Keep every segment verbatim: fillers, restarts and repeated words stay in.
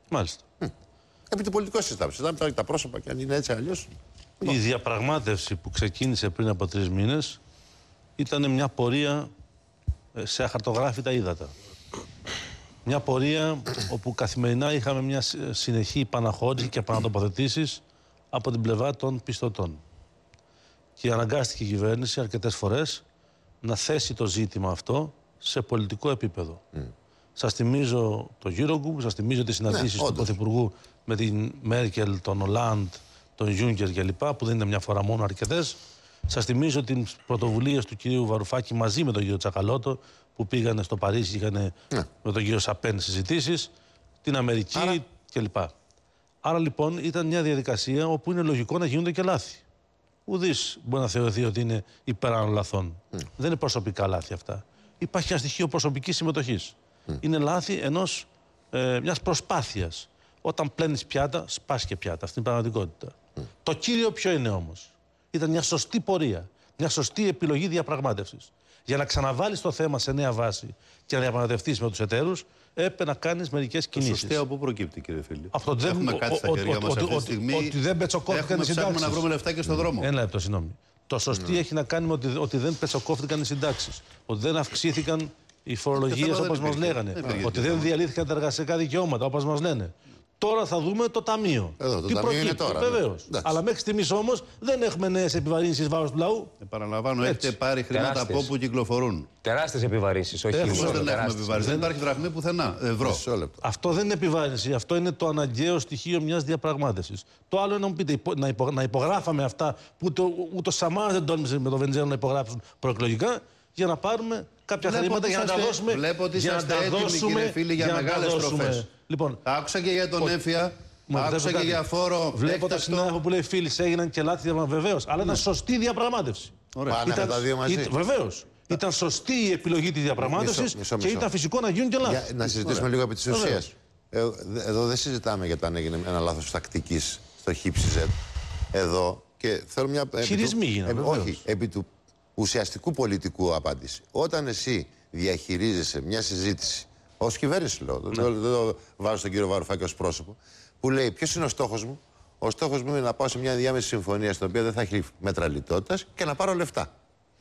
Μάλιστα. Mm. Επί του πολιτικού συζητάμε. Συζητάμε τα πρόσωπα και αν είναι έτσι αλλιώς. Η διαπραγμάτευση που ξεκίνησε πριν από τρεις μήνες ήταν μια πορεία σε αχαρτογράφητα ύδατα. Μια πορεία όπου καθημερινά είχαμε μια συνεχή παναχώρηση και επανατοποθετήσεις από την πλευρά των πιστωτών. Και αναγκάστηκε η κυβέρνηση αρκετές φορές να θέσει το ζήτημα αυτό σε πολιτικό επίπεδο. Mm. Σας θυμίζω το Eurogroup, σας θυμίζω τις συναντήσεις ναι, του Πρωθυπουργού με την Μέρκελ, τον Ολάντ, τον Γιούγκερ κλπ. Που δεν είναι μια φορά μόνο, αρκετές. Σας θυμίζω τις πρωτοβουλίες του κυρίου Βαρουφάκη μαζί με τον κύριο Τσακαλώτο που πήγανε στο Παρίσι, είχαν ναι. με τον κύριο Σαπέν συζητήσεις, την Αμερική Άρα... κλπ. Άρα λοιπόν ήταν μια διαδικασία όπου είναι λογικό να γίνονται και λάθη. Ουδής μπορεί να θεωρηθεί ότι είναι υπεράνω λαθών. Mm. Δεν είναι προσωπικά λάθη αυτά. Υπάρχει ένα στοιχείο προσωπικής συμμετοχής. Mm. Είναι λάθη ενός, ε, μιας προσπάθειας. Όταν πλένεις πιάτα, σπάς και πιάτα. Αυτή είναι η πραγματικότητα. Mm. Το κύριο ποιο είναι όμως? Ήταν μια σωστή πορεία, μια σωστή επιλογή διαπραγμάτευσης. Για να ξαναβάλεις το θέμα σε νέα βάση και να διαπραγματευτείς με τους εταίρους, έπρεπε να κάνεις μερικές κινήσεις. Σωστή από πού προκύπτει, κύριε φίλε? Αυτό δεν έχουμε κάτι στα χέρια μας αυτή τη στιγμή. Ότι δεν πετσοκόφτηκαν οι συντάξεις. Έχουμε να βρούμε λεφτά και στον δρόμο. Ένα λεπτό, συγγνώμη. Το σωστή mm. έχει να κάνει με ότι, ότι δεν πετσοκόφτηκαν οι συντάξεις. Ότι δεν αυξήθηκαν οι φορολογίες όπως μας λέγανε. Ότι δεν διαλύθηκαν τα εργασιακά δικαιώματα όπως μας λένε. Τώρα θα δούμε το ταμείο. Εδώ, το Τι ταμείο είναι τώρα. Βεβαίως. Ναι. Αλλά μέχρι στιγμής όμως δεν έχουμε νέες επιβαρύνσεις βάρος του λαού. Επαναλαμβάνω, έχετε πάρει χρήματα τεράστιες. Από όπου κυκλοφορούν. Τεράστιες επιβαρύνσεις. Όχι Εμείς δεν έχουμε επιβαρύνσεις. Δεν υπάρχει δραχμή πουθενά. Ευρώ. Αυτό δεν είναι επιβάρυνση. Αυτό είναι το αναγκαίο στοιχείο μιας διαπραγμάτευσης. Το άλλο είναι να μου πείτε να, υπο, να υπογράφαμε αυτά που ούτε ο Σαμάρας δεν τόλμησε με το Βενιζέλο να υπογράψουν προεκλογικά για να πάρουμε κάποια βλέπω χρήματα για να τα δώσουμε. Βλέπω ότι είσαστε έτοιμοι, κύριε φίλοι, για, για μεγάλες προφές. Λοιπόν, άκουσα και για τον Έμφυα, άκουσα και για φόρο. Βλέπω τον συνάδελφο που λέει φίλοι, έγιναν και λάθη, βεβαίως. Αλλά ήταν σωστή διαπραγμάτευση. Πάνε τα δύο μαζί. Βεβαίως. Ήταν σωστή η επιλογή της διαπραγμάτευσης και ήταν φυσικό να γίνουν και λάθη. Να συζητήσουμε λίγο επί της ουσίας. Εδώ δεν συζητάμε για το αν έγινε ένα λάθος τακτικής στο ΧΙΠΣΙΖ. Εδώ και θέλω μια. Χειρισμοί γίνανε. Όχι, επί του ουσιαστικού πολιτικού απάντηση. Όταν εσύ διαχειρίζεσαι μια συζήτηση, ως κυβέρνηση λέω, ναι. δεν το βάζω στον κύριο Βαρουφάκη ως πρόσωπο, που λέει ποιος είναι ο στόχος μου? Ο στόχος μου είναι να πάω σε μια διάμεση συμφωνία στην οποία δεν θα έχει μέτρα λιτότητας και να πάρω λεφτά.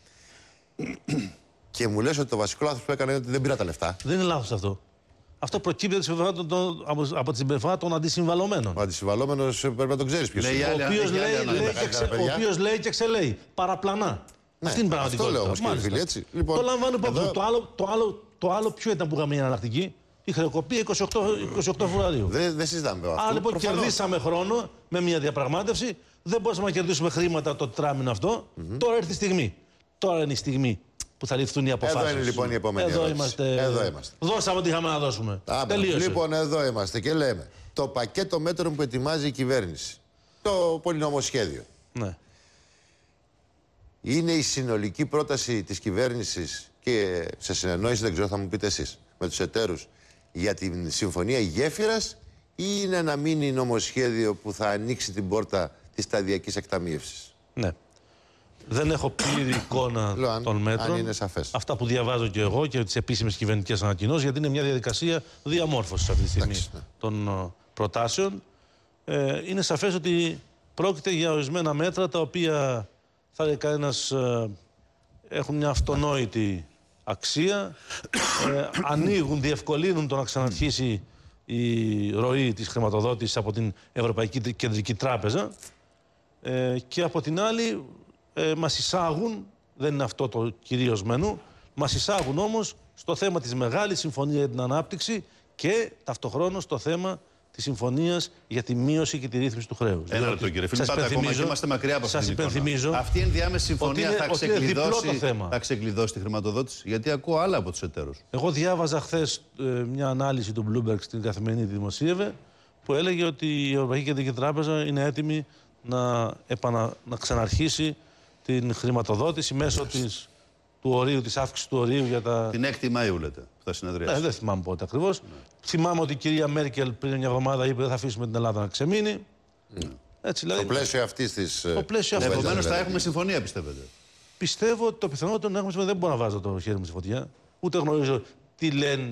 Και μου λες ότι το βασικό λάθος που έκανε είναι ότι δεν πήρα τα λεφτά. Δεν είναι λάθος αυτό. Αυτό προκύπτει από τη συμπεριφορά των αντισυμβαλωμένων. Ο αντισυμβαλόμενος πρέπει να τον ξέρεις ποιος είναι. Ο οποίος λέει, λέει και ξελέει. Παραπλανά. Ναι, αυτή είναι η αυτό λέω όμως, κύριε φίλε, έτσι. Λοιπόν, το λαμβάνω υπόψη. εδώ... Το, άλλο, το, άλλο, το άλλο ποιο ήταν που είχαμε μια αναλλακτική? Η χρεοκοπία είκοσι οκτώ Φεβρουαρίου. Δεν δε συζητάμε αυτό. Άρα λοιπόν προφανώς κερδίσαμε χρόνο με μια διαπραγμάτευση. Δεν μπορούσαμε να κερδίσουμε χρήματα το τετράμινο αυτό. Mm-hmm. Τώρα έρθει η στιγμή. Τώρα είναι η στιγμή που θα ληφθούν οι αποφάσεις. Εδώ είναι λοιπόν η επόμενη εδώ ερώτηση. Είμαστε... Εδώ είμαστε. Δώσαμε ό,τι είχαμε να δώσουμε. Τελείωσε. Λοιπόν, εδώ είμαστε και λέμε το πακέτο μέτρων που ετοιμάζει η κυβέρνηση. Το πολυνομοσχέδιο. Ναι. Είναι η συνολική πρόταση της κυβέρνησης και σε συνεννόηση, δεν ξέρω, θα μου πείτε εσείς, με τους εταίρους για την συμφωνία γέφυρας, ή είναι ένα μίνι νομοσχέδιο που θα ανοίξει την πόρτα της σταδιακής εκταμείευσης? Ναι. Δεν έχω πλήρη εικόνα Λέω, των μέτρων. Αν είναι σαφές. Αυτά που διαβάζω και εγώ και τις επίσημες κυβερνητικές ανακοινώσεις, γιατί είναι μια διαδικασία διαμόρφωσης αυτή τη στιγμή Εντάξει, ναι. των uh, προτάσεων. Ε, είναι σαφές ότι πρόκειται για ορισμένα μέτρα τα οποία θα λέει κανένας ε, έχουν μια αυτονόητη αξία, ε, ανοίγουν, διευκολύνουν το να ξαναρχίσει η ροή της χρηματοδότησης από την Ευρωπαϊκή Κεντρική Τράπεζα ε, και από την άλλη ε, μας εισάγουν, δεν είναι αυτό το κυρίως μένου, μας εισάγουν όμως στο θέμα της μεγάλης συμφωνίας για την ανάπτυξη και ταυτοχρόνως στο θέμα της συμφωνίας για τη μείωση και τη ρύθμιση του χρέους. Ένα λεπτό, κύριε φίλε. Πάτε ακόμα και είμαστε μακριά από αυτή την εικόνα. Αυτή η ενδιάμεση συμφωνία είναι, θα, ξεκλειδώσει, θα ξεκλειδώσει τη χρηματοδότηση? Γιατί ακούω άλλα από τους εταίρους. Εγώ διάβαζα χθες ε, μια ανάλυση του Bloomberg στην καθημερινή δημοσίευε που έλεγε ότι η Ευρωπαϊκή Κεντρική Τράπεζα είναι έτοιμη να, επανα, να ξαναρχίσει την χρηματοδότηση μέσω της, του ορίου, της αύξησης του ορίου για τα... Την έκτη Μαΐου λέτε, που θα συνεδριάσει. Ναι, δεν θυμάμαι πότε ακριβώς. Ναι. Θυμάμαι ότι η κυρία Μέρκελ πριν μια εβδομάδα είπε δεν θα αφήσουμε την Ελλάδα να ξεμείνει. Ναι. Έτσι, δηλαδή, το πλαίσιο αυτής της... Επομένως θα έχουμε συμφωνία, πιστεύετε? Πιστεύω ότι το πιθανότερο να έχουμε συμφωνία. Δεν μπορώ να βάζω το χέρι μου στη φωτιά. Ούτε γνωρίζω τι λένε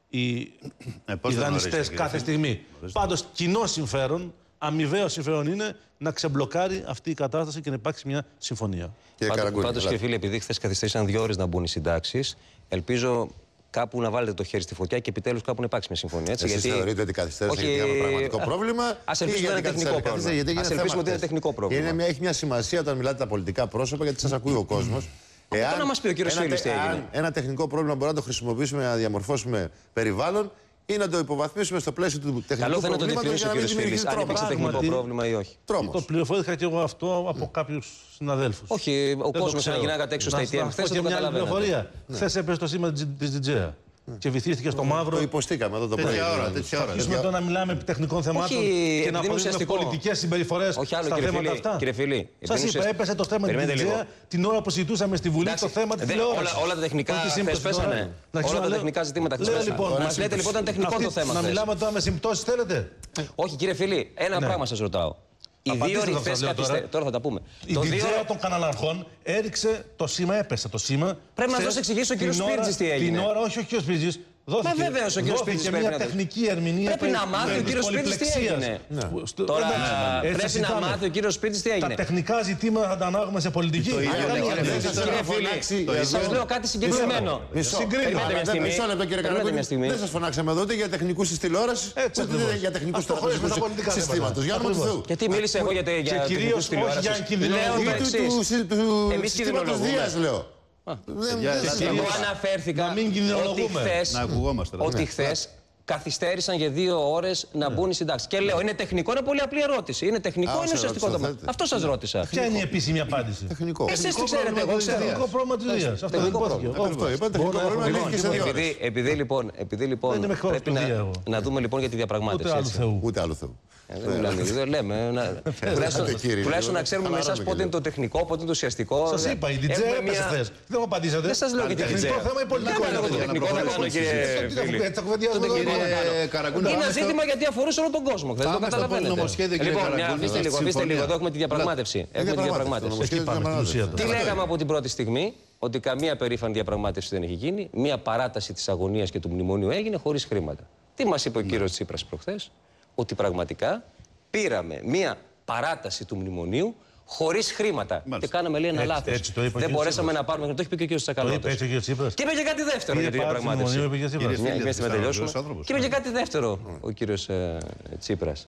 οι, ε, οι δανειστές κάθε στιγμή. Πάντως, κοινό συμφέρον, αμοιβαίο συμφέρον είναι να ξεμπλοκάρει αυτή η κατάσταση και να υπάρξει μια συμφωνία. Πάντως, κύριε φίλε, επειδή χθες καθυστέρησαν δύο ώρες να μπουν οι συντάξεις, ελπίζω κάπου να βάλετε το χέρι στη φωτιά και επιτέλους κάπου να υπάρξει μια συμφωνία. Έτσι, Εσείς γιατί... θεωρείτε ότι καθυστέρησε γιατί είχαμε πραγματικό πρόβλημα. Ας ελπίσουμε ότι είναι τεχνικό πρόβλημα. Ας ελπίσουμε ότι είναι τεχνικό πρόβλημα. Είναι, έχει μια σημασία όταν μιλάτε τα πολιτικά πρόσωπα γιατί σας ακούει ο κόσμος. Εάν να μας πει ο κύριος Φίλης τι έγινε. Ένα τεχνικό πρόβλημα μπορούμε να το χρησιμοποιήσουμε να διαμορφώσουμε περιβάλλον ή να το υποβαθμίσουμε στο πλαίσιο του τεχνικού προβλήματος. Καλό θα είναι να το διευκρινίσει ο κύριος Φίλης, αν υπήρξε τεχνικό πρόβλημα ή όχι. Τρόμος. Το πληροφορήθηκα και εγώ αυτό από κάποιους συναδέλφους. Όχι, ο κόσμος αναγινάγατε έξω στα έι τι εμ. Χθες δεν το καταλαβαίνετε. Χθες έπεσε το σήμα της Τζιτζέα. Και βυθίστηκε στο μαύρο. Το υποστήκαμε εδώ το πρωί. Τέτοια ώρα, τέτοια ώρα. Αρχίσουμε τώρα να μιλάμε επί τεχνικών θεμάτων όχι, και να αποδείξουμε πολιτικές συμπεριφορές στα θέματα αυτά. Κύριε Φίλη, σας είπα, έπεσε το θέμα της Τζιτζέα την ώρα που συζητούσαμε στη Βουλή το θέμα της τηλεόρασης. Όλα τα τεχνικά χθες πέσανε. Όλα τα τεχνικά ζητήματα χθες πέσανε. Μας λέτε λοιπόν ήταν τεχνικό το θέμα. Να μιλάμε τώρα με συμπτώσεις θέλετε. Όχι κύριε Φίλη, ένα πράγμα σας ρωτάω. Οι δύο ρηχθές καθυστέρησαν. Τώρα θα τα πούμε. Η Τζιτζέα των καναλαρχών έριξε το σήμα, έπεσε το σήμα. Πρέπει να μας εξηγήσει ο κύριος Σπίρτζης τι έγινε. Την ώρα, όχι ο κύριος Σπίρτζης. Δόθηκε, Μα βέβαιως ο κύριος Σπίρτζης πρέπει μια τεχνική ερμηνεία. Πρέπει να μάθει ο κύριος Σπίρτζης τι έγινε. Τώρα πρέπει να μάθει ο κύριος Σπίρτζης τι έγινε. Τα τεχνικά ζητήματα θα τα ανάγουμε σε πολιτική. Σας λέω κάτι συγκεκριμένο. Μισό λεπτό κύριε Καραγκούνη. Δεν σας φωνάξαμε εδώ ούτε για τεχνικούς της τηλεόρασης ούτε για τεχνικούς του συστήματος. Για όνομα του Θεού. Γιατί μίλησε εγώ για τεχνικούς της τηλεόρασης. Εμείς κινδυνολογούμε. Εγώ αναφέρθηκα ότι χθες καθυστέρησαν για δύο ώρες να μπουν οι συντάξεις. Και λέω, είναι τεχνικό, είναι πολύ απλή ερώτηση. Είναι τεχνικό, είναι ουσιαστικό το θέμα. Αυτό σας ρώτησα. Ποια είναι η επίσημη απάντηση. Τεχνικό. Εσείς τι ξέρετε, εγώ ξέρω. Τεχνικό πρόβλημα της Δίας. Αυτό είπα. Τεχνικό πρόβλημα. Επειδή λοιπόν πρέπει να δούμε λοιπόν για τη διαπραγμάτευση. Ούτε άλλου Θεού. Δεν λέμε. Τουλάχιστον να ξέρουμε με εσάς πότε είναι το τεχνικό, πότε είναι το ουσιαστικό. Σας είπα, η Τζιτζέα έπεσε χθες. Δεν μου απαντήσατε. Δεν σας λέω για την Τζιτζέα. Το θέμα είναι πολιτικό. Είναι ένα ζήτημα γιατί αφορούσε όλο τον κόσμο. Δεν το καταλαβαίνετε. Λοιπόν, αφήστε λίγο, αφήστε λίγο. Εδώ έχουμε τη διαπραγμάτευση. Τι λέγαμε από την πρώτη στιγμή, ότι καμία περήφανη διαπραγμάτευση δεν έχει γίνει. Μία παράταση της αγωνίας και του μνημονίου έγινε χωρίς χρήματα. Τι μας είπε ο κύριος Τσίπρας προχθές? Ότι πραγματικά πήραμε μία παράταση του μνημονίου χωρίς χρήματα. Μάλιστα. Και κάναμε λέει ένα λάθος. Δεν μπορέσαμε να πάρουμε. Το έχει πει και ο κύριος Τσακαλώτος. Και είπε και κάτι δεύτερο για τη διαπραγμάτευση. Και είπε και κάτι δεύτερο ο κύριος Τσίπρας.